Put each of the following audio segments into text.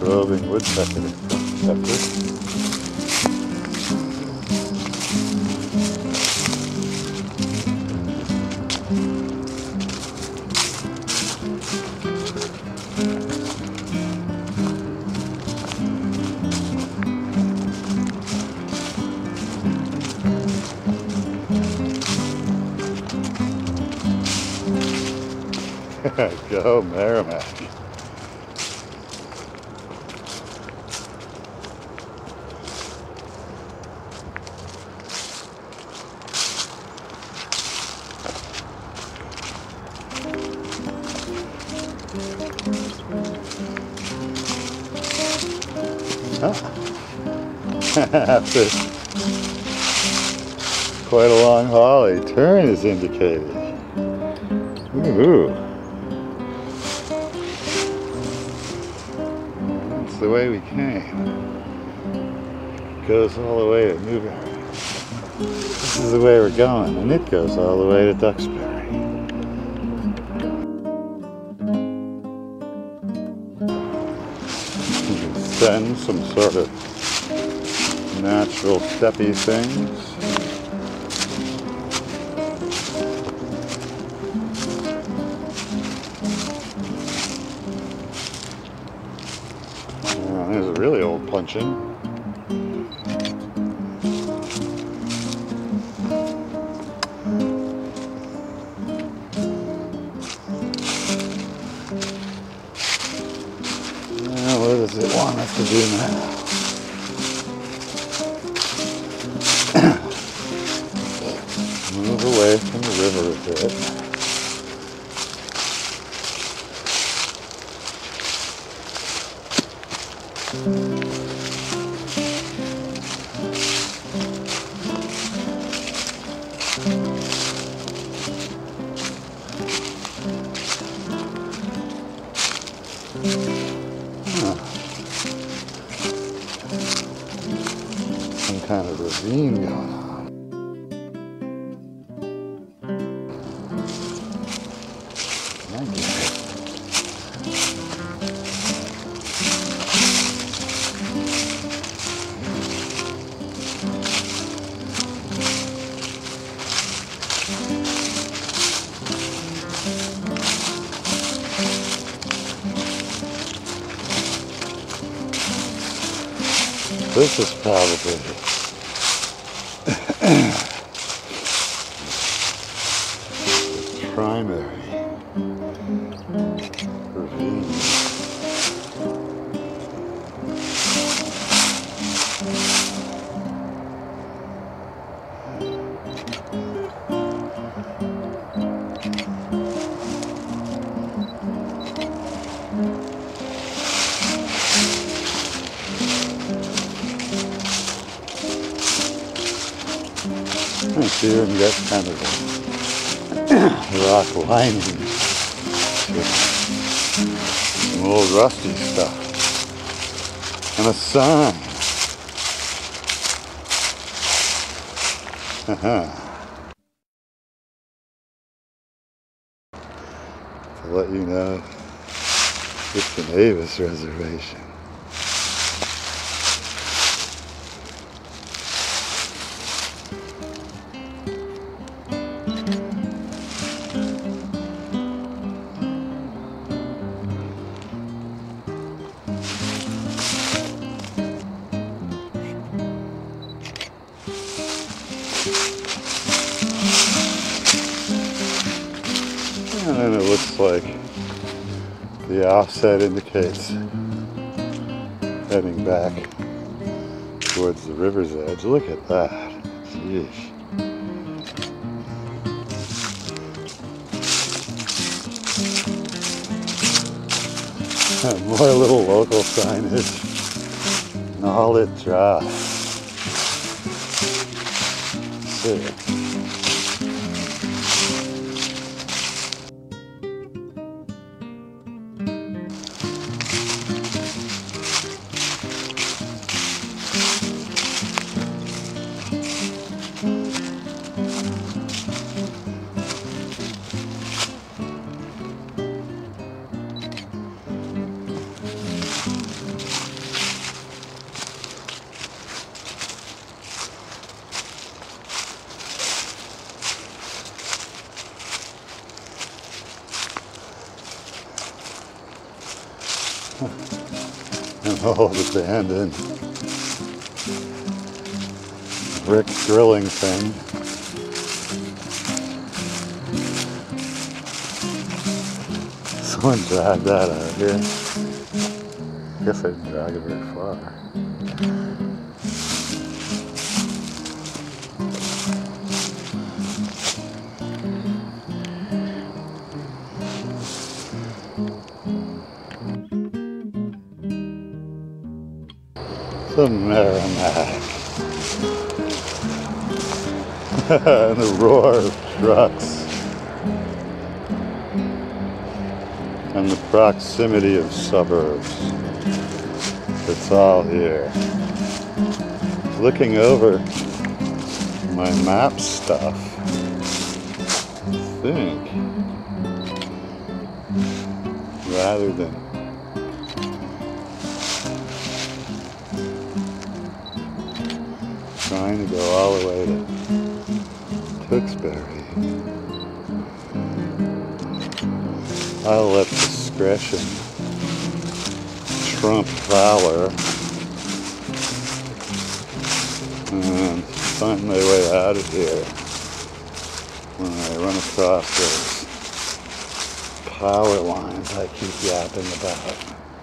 roving woodpecker. Go Merrimack. After quite a long haul, a turn is indicated. Ooh. That's the way we came. Goes all the way to Newberry. This is the way we're going, and it goes all the way to Duxbury. You can send some sort of natural steppy things. There's a really old puncheon. What does it want us to do now? Move away from the river a bit. Some kind of ravine going on. This is probably the primary ravine. Here and get kind of a rock lining with some old rusty stuff and a sign. To let you know it's an Avis reservation. And then it looks like the offset indicates heading back towards the river's edge. Look at that. Jeez. More little local signage. Knowlet Drive. Sick. An old abandoned brick drilling thing. Someone dragged that out of here. Guess I didn't drag it very far. The Merrimack. And the roar of trucks. And the proximity of suburbs. It's all here. Looking over my map stuff, I think, rather than trying to go all the way to Tewksbury, I'll let discretion trump valor and find my way out of here when I run across those power lines I keep yapping about.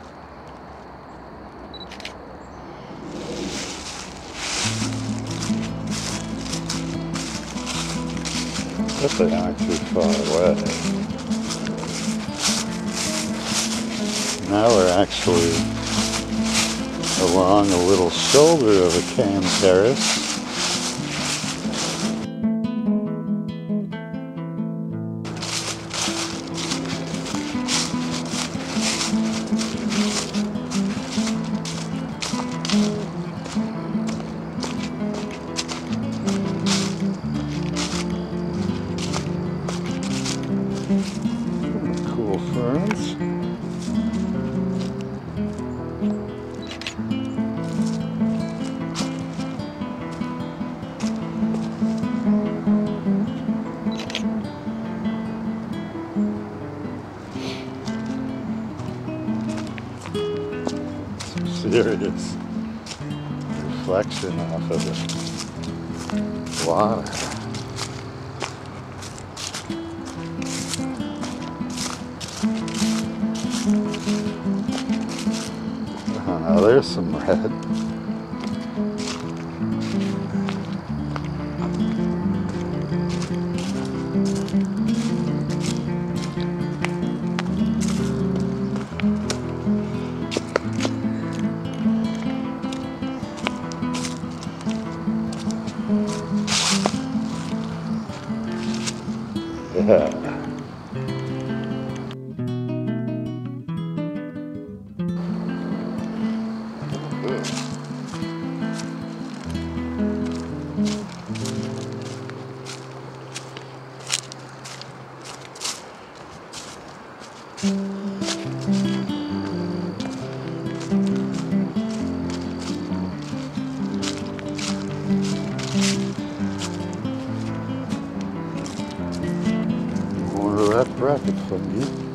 But they aren't too far away. Now we're actually along a little shoulder of a cane terrace. Cool ferns. Serious reflection off of the water. Oh, there's some red. Yeah. More of that bracket from you.